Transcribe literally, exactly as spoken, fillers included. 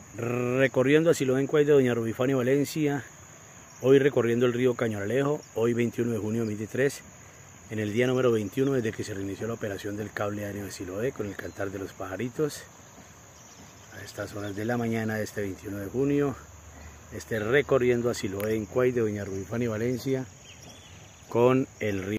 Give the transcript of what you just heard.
Recorriendo a Siloé en Cuay de Doña Rubifania Valencia, hoy recorriendo el río Cañonalejo, hoy veintiuno de junio de dos mil veintitrés, en el día número veintiuno desde que se reinició la operación del cable aéreo de Siloé con el cantar de los pajaritos. A estas horas de la mañana de este veintiuno de junio, este recorriendo a Siloé en Cuay de Doña Rubifania Valencia con el río